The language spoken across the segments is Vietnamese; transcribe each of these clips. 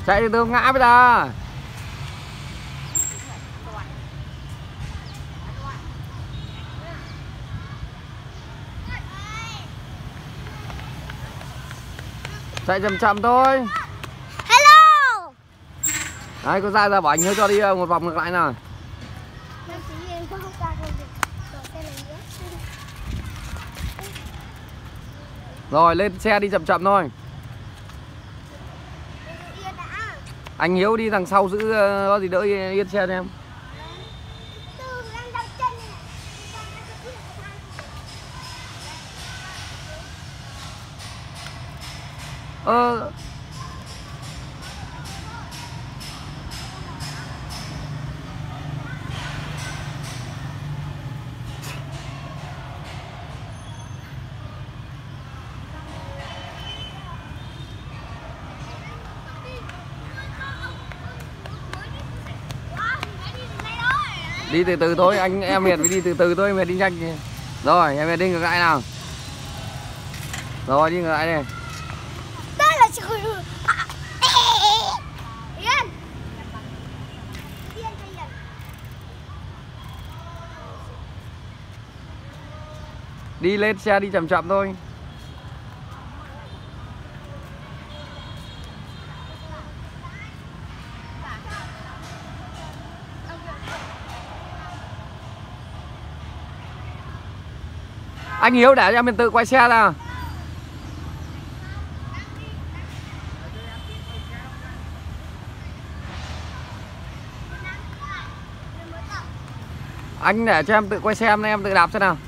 Chạy từ từ ngã bây giờ. Chạy chậm chậm thôi. Hello. Đấy, có ra bảo anh hơi cho đi một vòng ngược lại nào. Rồi lên xe đi chậm chậm thôi. Anh Hiếu đi đằng sau giữ có gì đỡ yên xe cho em. Đi từ từ thôi, anh em Hiền phải đi từ từ thôi, mệt đi nhanh kìa. Rồi, em đi ngược lại nào. Rồi, đi ngược lại đây. Đây là Yên. Đi lên xe đi chậm chậm thôi. Anh Hiếu để cho mình tự quay xe ra. Anh để cho em tự quay xe, em tự đạp xem nào.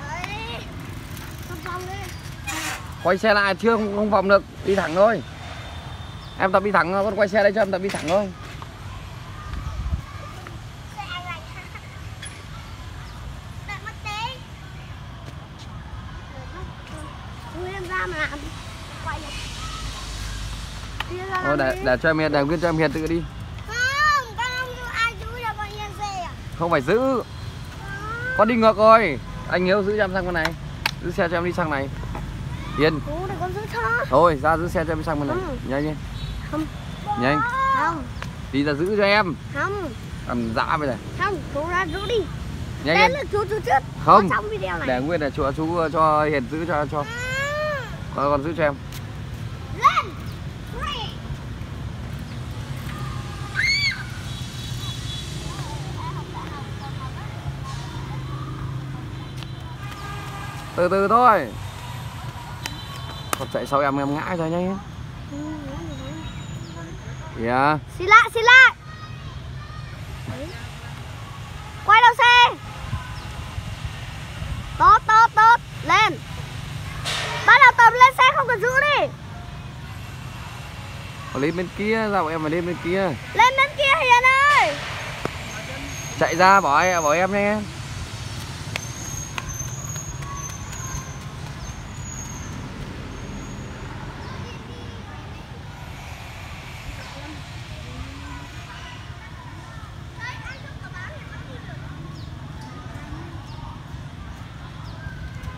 Quay xe lại chưa, không vòng được, đi thẳng thôi. Em tập đi thẳng, con quay xe đây cho em tập đi thẳng thôi. Thôi để cho em Hiền, để nguyên cho em Hiền tự đi. Không, con không giữ ai giữ cho con Yên xe à? Không phải giữ. Con đi ngược rồi. Anh Hiếu giữ cho em sang bên này. Giữ xe cho em đi sang này. Hiền. Để con giữ cho. Thôi ra giữ xe cho em đi sang bên này. Nhanh đi. Không. Nhanh. Không. Đi ra giữ cho em. Không. Cầm dã bây giờ. Không, chú ra giữ đi. Nhanh lên lên. là chú trước. Không. Trong video này. Để nguyên là chú cho Hiền giữ cho. Con giữ cho em. Lên. Từ từ thôi. Con chạy sau em ngã rồi nhanh. Yeah. Xin lại. Quay đầu xe. Tốt. Lên. Bắt đầu tập lên xe, không cần giữ đi. Lên bên kia, sao em phải lên bên kia? Lên bên kia Hiền ơi. Chạy ra bỏ em nhanh.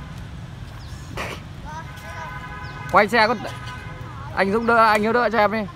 Quay xe con anh Dũng đỡ, anh Hiếu đỡ cho em đi.